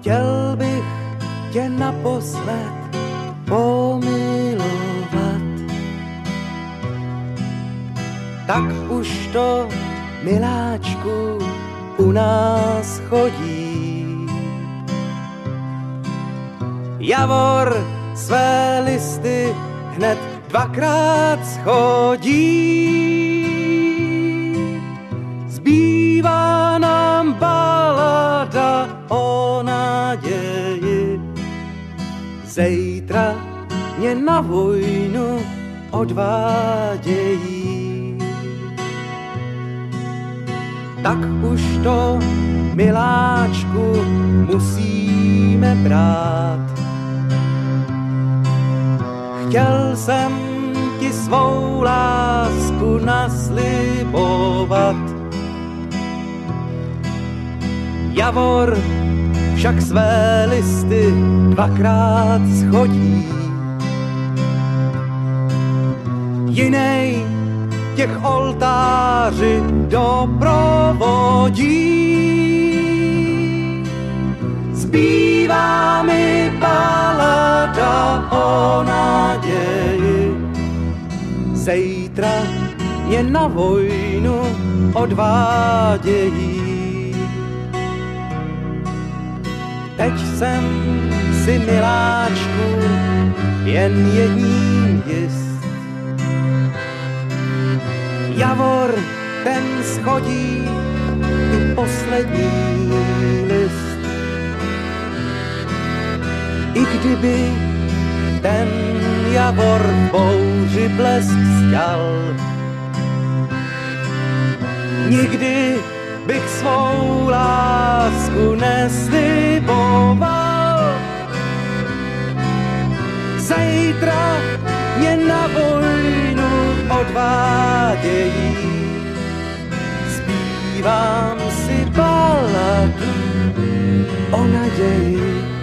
Chtěl bych tě naposled pomilovat, tak už to, miláčku, u nás chodí. Javor své listy hned dvakrát schodí. Zbývá nám balada o naději. Zítra mě na vojnu odvádějí. Tak už to, miláčku, musíme brát. Chtěl jsem ti svou lásku naslibovat. Javor však své listy dvakrát schodí. Jinej těch oltáři doprovodí. Zbývá mi balada o naději. Zítra mě na vojnu odvádějí. Teď jsem si, miláčku, jen jedním jist. Javor ten schodí i poslední list. I kdyby ten javor v bouři blesk sťal, nikdy bych svou lásku nesliboval. Zítra mě na vojnu odvádějí. Zpívám si baladu o naději.